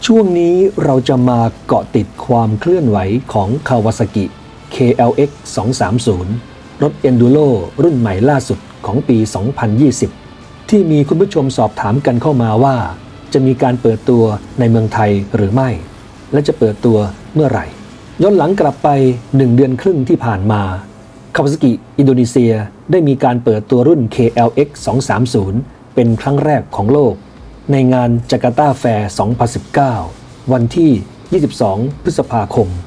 ช่วงนี้เราจะมาเกาะติดความเคลื่อนไหวของ Kawasaki KLX 230 รถ Enduro รุ่นใหม่ล่าสุดของปี 2020 ที่มีคุณผู้ชมสอบถามกันเข้ามาว่าจะมีการเปิดตัวในเมืองไทยหรือไม่และจะเปิดตัวเมื่อไหร่ย้อนหลังกลับไป1 เดือนครึ่งที่ผ่านมา Kawasaki อินโดนีเซียได้มีการเปิดตัวรุ่น KLX 230 เป็นครั้งแรกของโลกในงานจาการ์ตาแฟร์ 2019 วันที่ 22 พฤษภาคม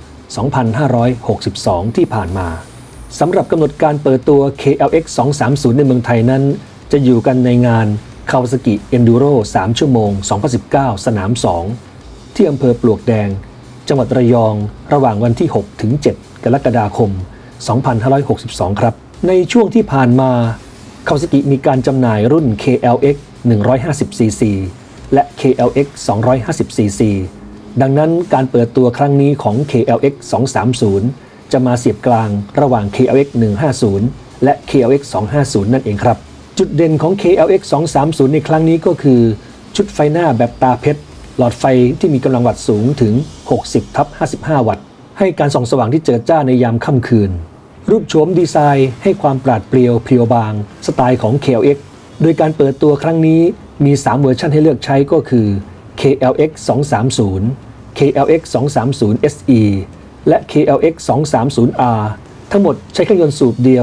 2562 ที่ผ่านมาสำหรับกำหนดการเปิดตัว KLX 230 ในเมืองไทยนั้นจะอยู่กันในงาน Kawasaki Enduro 3 ชั่วโมง 2019 สนาม 2 ที่อำเภอปลวกแดงจังหวัดระยองระหว่างวันที่ 6 ถึง 7 กรกฎาคม 2562 ครับในช่วงที่ผ่านมา Kawasaki มีการจำหน่ายรุ่น KLX 150cc และ KLX 250cc ดังนั้นการเปิดตัวครั้งนี้ของ KLX 230 จะมาเสียบกลางระหว่าง KLX 150 และ KLX 250 นั่นเองครับจุดเด่นของ KLX 230 ในครั้งนี้ก็คือชุดไฟหน้าแบบตาเพชรหลอดไฟที่มีกำลังวัตต์สูงถึง 60/55 วัตต์ให้การส่องสว่างที่เจิดจ้าในยามค่ำคืนรูปโฉมดีไซน์ให้ความปราดเปรียวเพรียวบางสไตล์ของ KLX โดยการเปิดตัวครั้งนี้มี 3 เวอร์ชันให้เลือกใช้ก็คือ KLX 230 KLX 230 SE และ KLX 230R ทั้งหมดใช้เครื่องยนต์สูบเดียว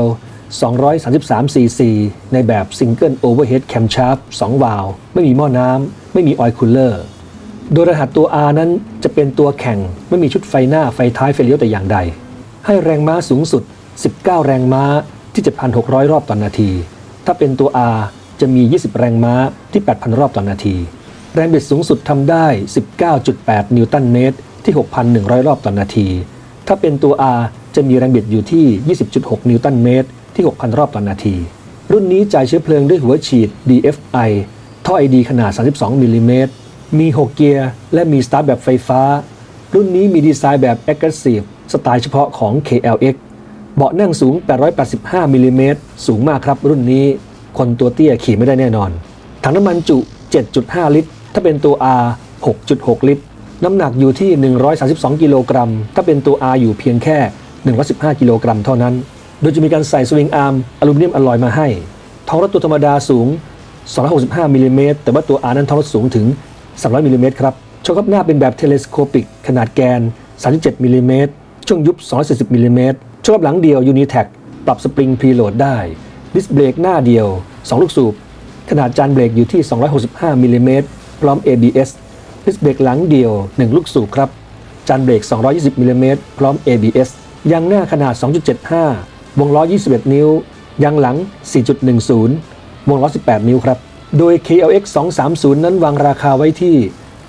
233cc ในแบบ Single Overhead Camshaft 2 วาล์วไม่มีหม้อน้ำไม่มี Oil Cooler โดยรหัสตัว R นั้นจะเป็นตัวแข่งไม่มีชุดไฟหน้าไฟท้ายไฟเลี้ยวแต่อย่างใดให้แรงม้าสูงสุด 19 แรงม้าที่ 7,600 รอบต่อนาทีถ้าเป็นตัว R จะมี 20 แรงม้าที่ 8,000 รอบต่อนาทีแรงบิดสูงสุดทำได้ 19.8 นิวตันเมตรที่ 6,100 รอบต่อนาทีถ้าเป็นตัว R จะมีแรงบิดอยู่ที่ 20.6 นิวตันเมตรที่ 6,000 รอบต่อนาทีรุ่นนี้จ่ายเชื้อเพลิงด้วยหัวฉีด DFI ท่อ ID ขนาด 32 มิลลิเมตรมี 6 เกียร์และมีสตาร์ทแบบไฟฟ้ารุ่นนี้มีดีไซน์แบบ Aggressive สไตล์เฉพาะของ KLX เบาะนั่งสูง 885 มิลลิเมตรสูงมากครับรุ่นนี้คนตัวเตี้ยขี่ไม่ได้แน่นอนถังน้ำมันจุ 7.5 ลิตรถ้าเป็นตัว R 6.6 ลิตรน้ำหนักอยู่ที่ 132 กิโลกรัมถ้าเป็นตัว R อยู่เพียงแค่ 115 กิโลกรัมเท่านั้นโดยจะมีการใส่สวิงอาร์มอลูมิเนียมอลลอยมาให้ท้องรถตัวธรรมดาสูง 265 มิลลิเมตรแต่ว่าตัว R นั้นท้องรถสูงถึง 300 มิลลิเมตรครับช่องคับหน้าเป็นแบบเทเลสโคปิกขนาดแกน 37 มิลลิเมตรช่วงยุบ 240 มิลลิเมตรช่วงคับหลังเดียว Unitech ปรับสปริงพรีโหลดได้ดิสเบรกหน้าเดียว2 ลูกสูบขนาดจานเบรกอยู่ที่ 265 มิลลิเมตรพร้อม ABS ดิสเบรกหลังเดียว1 ลูกสูบครับจานเบรก 220 มิลลิเมตรพร้อม ABS ยางหน้าขนาด 2.75 วงล้อ 21 นิ้วยางหลัง 4.10 วงล้อ 18 นิ้วครับโดย KLX 230 นั้นวางราคาไว้ที่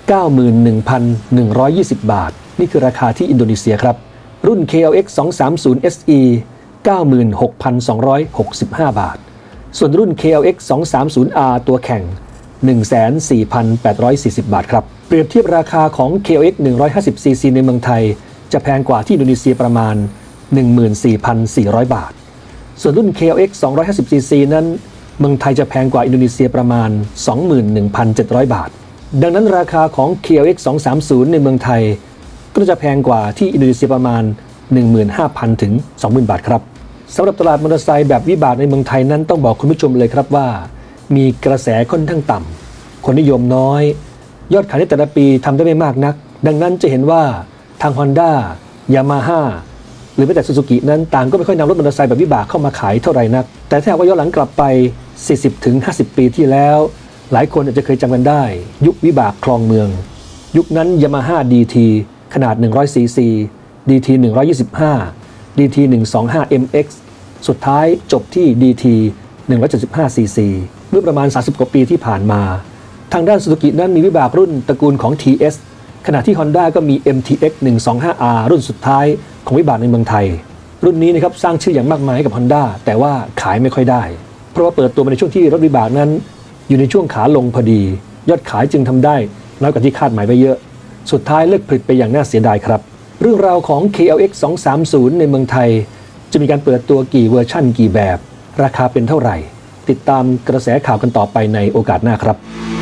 91,120 บาทนี่คือราคาที่อินโดนีเซียครับรุ่น KLX 230 SE 96,265 บาทส่วนรุ่น KLX 230R ตัวแข่ง 14,840 บาทครับเปรียบเทียบราคาของ KLX 150cc ในเมืองไทยจะแพงกว่าที่อินโดนีเซียประมาณ 14,400 บาทส่วนรุ่น KLX 250cc นั้นเมืองไทยจะแพงกว่าอินโดนีเซียประมาณ 21,700 บาทดังนั้นราคาของ KLX 230 ในเมืองไทยก็จะแพงกว่าที่อินโดนีเซียประมาณ 15,000 ถึง 20,000 บาทครับสำหรับตลาดมอเตอร์ไซค์แบบวิบากในเมืองไทยนั้นต้องบอกคุณผู้ชมเลยครับว่ามีกระแสค่อนข้างต่ำคนนิยมน้อยยอดขายในแต่ละปีทำได้ไม่มากนักดังนั้นจะเห็นว่าทาง Honda Yamaha หรือแม้แต่ Suzuki นั้นต่างก็ไม่ค่อยนำรถมอเตอร์ไซค์แบบวิบากเข้ามาขายเท่าไหร่นักแต่ถ้าหากว่าย้อนหลังกลับไป 40-50 ปีที่แล้วหลายคนอาจจะเคยจำกันได้ยุควิบากคลองเมืองยุคนั้น Yamaha DT ขนาด 100cc DT 125 DT 125 MX สุดท้ายจบที่ DT 175cc เมื่อประมาณ30 กว่าปีที่ผ่านมาทางด้าน Suzuki นั้นมีวิบากรุ่นตระกูลของ TS ขณะที่ Honda ก็มี MTX 125R รุ่นสุดท้ายของวิบากในเมืองไทยรุ่นนี้นะครับสร้างชื่ออย่างมากมายให้กับ Honda แต่ว่าขายไม่ค่อยได้เพราะว่าเปิดตัวมาในช่วงที่รถวิบากนั้นอยู่ในช่วงขาลงพอดียอดขายจึงทำได้น้อยกว่าที่คาดหมายไว้เยอะสุดท้ายเลิกผลิตไปอย่างน่าเสียดายครับเรื่องราวของ KLX 230 ในเมืองไทยจะมีการเปิดตัวกี่เวอร์ชั่นกี่แบบราคาเป็นเท่าไหร่ติดตามกระแสข่าวกันต่อไปในโอกาสหน้าครับ